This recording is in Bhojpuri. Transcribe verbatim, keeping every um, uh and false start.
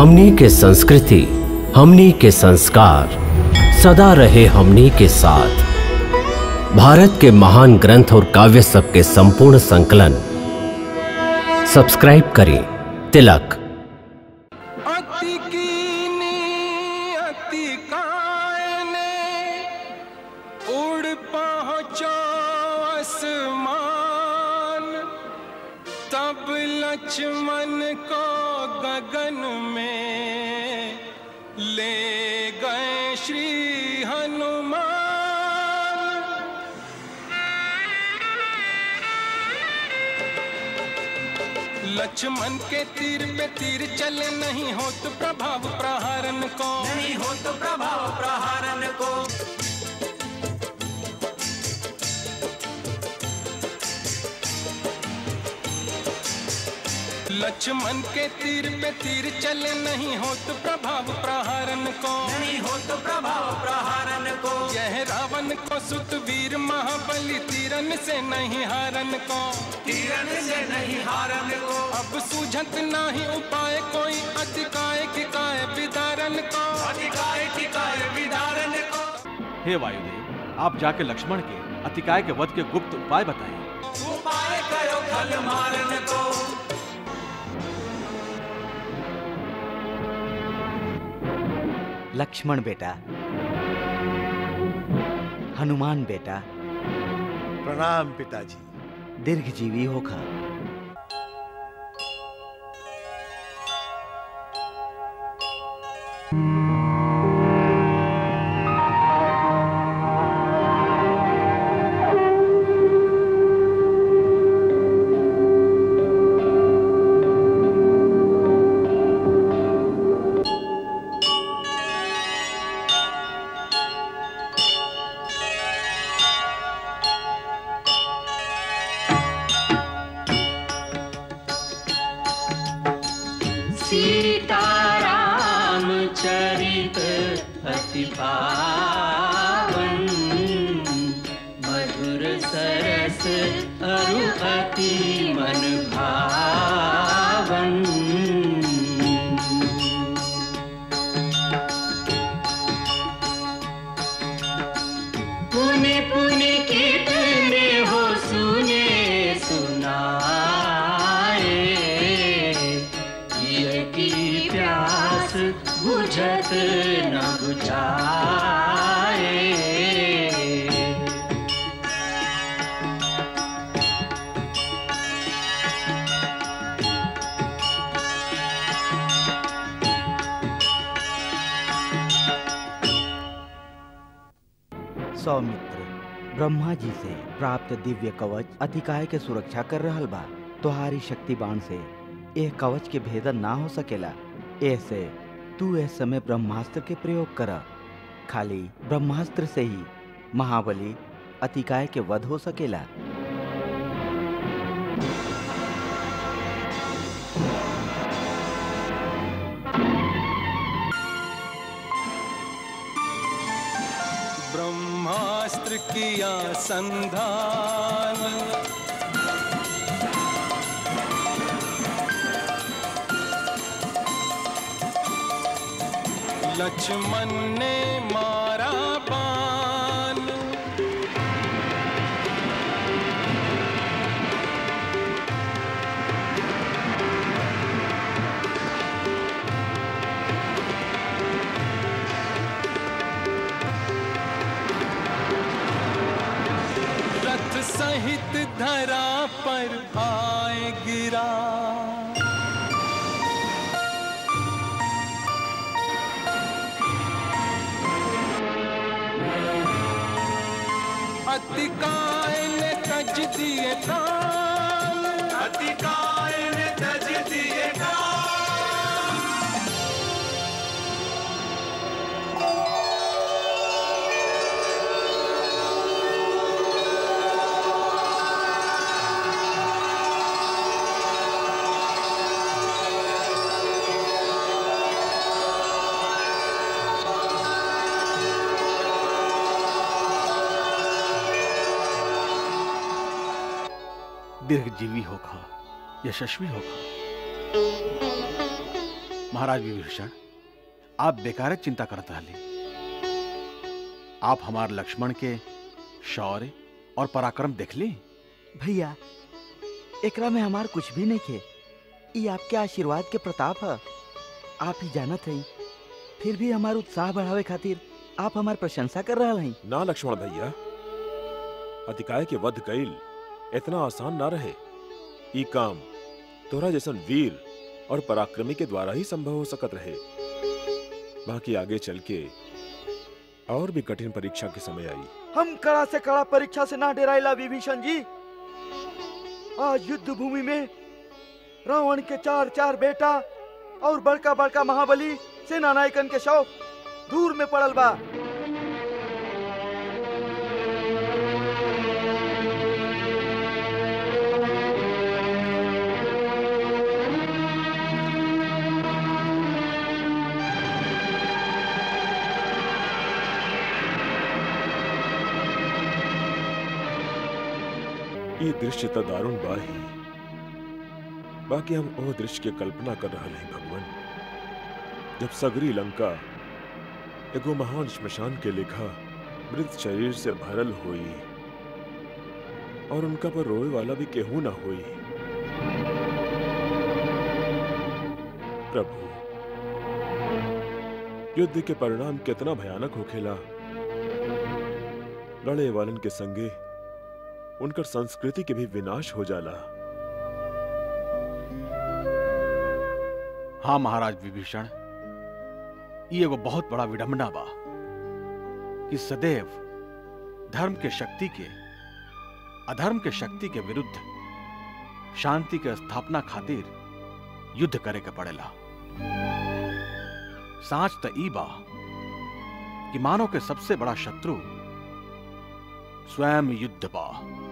हमनी के संस्कृति, हमनी के संस्कार सदा रहे हमनी के साथ। भारत के महान ग्रंथ और काव्य सब के संपूर्ण संकलन सब्सक्राइब करें तिलक। अति कीनी अति कायने उड़ पहुंचो आसमान, तब लक्ष्मण को गगन में ले गए श्री हनुमान। लक्ष्मण के तीर पे तीर चले, नहीं हो तो प्रभाव प्रहारन को, नहीं हो तो प्रभाव प्रहारन को। लक्ष्मण के तीर पे तीर चले, नहीं हो तो प्रभाव प्रहारन को, नहीं हो तो प्रभाव प्रहारन को। यह रावण को सुत वीर महाबली, तीरन से नहीं हारन को, तीरन से नहीं हारन को। अब सूझत नहीं उपाय कोई, अतिकाय की काय विदारन को, अतिकाय की काय विदारन को। हे वायुदेव, आप जाके लक्ष्मण के अतिकाय के वध के गुप्त उपाय बताएं। उपाय करो खल मारन को। लक्ष्मण बेटा, हनुमान बेटा, प्रणाम पिताजी। दीर्घजीवी होखा। सीताराम चरित अति पावन, मधुर सरस अरु अति मन भावन। पुनि पुनि कितने हो सुने सुनाए, की प्यास बुझत न बुझाए। सौमित्र, ब्रह्मा जी से प्राप्त दिव्य कवच अतिकाय के सुरक्षा कर रहल बा। तुम्हारी शक्ति बाण से यह कवच के भेदन ना हो सकेला। ऐसे तू इस समय ब्रह्मास्त्र के प्रयोग कर। खाली ब्रह्मास्त्र से ही महाबली अतिकाय के वध हो सकेला। ब्रह्मास्त्र किया संधान, लक्ष्मण ने मारा बाण। रथ सहित धरा पर आए गिरा, अतिकाय ने तज दिए कान, अतिकाय ने तज दिए कान। दीर्घजीवी होगा, यशस्वी होगा। महाराज विभीषण, आप बेकार चिंता करत रहली। आप हमार लक्ष्मण के शौर्य और पराक्रम देख ली। भैया, एकरा में हमार कुछ भी नहीं खे। ये आपके आशीर्वाद के प्रताप है। आप ही जानत हैं, फिर भी हमार उत्साह बढ़ावे खातिर आप हमार प्रशंसा कर रहा हैं। ना लक्ष्मण भैया, अतिकाय के वध कईल इतना आसान ना रहे। ई काम तोरा जैसन वीर और पराक्रमी के द्वारा ही संभव हो सकत रहे। बाकी आगे चल के और भी कठिन परीक्षा के समय आई। हम कड़ा से कड़ा परीक्षा से ना डराइला विभीषण जी। आज युद्ध भूमि में रावण के चार चार बेटा और बड़का बड़का महाबली सेना नायकन के शव दूर में पड़ल बा। ये दृश्य तो दारुण बा ही। बाकी हम ओ दृश्य के कल्पना कर रहे हैं भगवान, जब सगरी लंका एगो महान श्मशान के लेखा मृत शरीर से भरल हुई और उनका पर रोए वाला भी केहू ना हुई। प्रभु, युद्ध के परिणाम कितना भयानक होखेला। लड़े वालन के संगे उनकर संस्कृति के भी विनाश हो जाला। हाँ महाराज विभीषण, ये एगो बहुत बड़ा विडंबना बा कि सदैव धर्म के शक्ति के अधर्म के शक्ति के विरुद्ध शांति के स्थापना खातिर युद्ध करे के पड़ेला। साच त ई बा कि मानव के सबसे बड़ा शत्रु स्वयं युद्ध बा।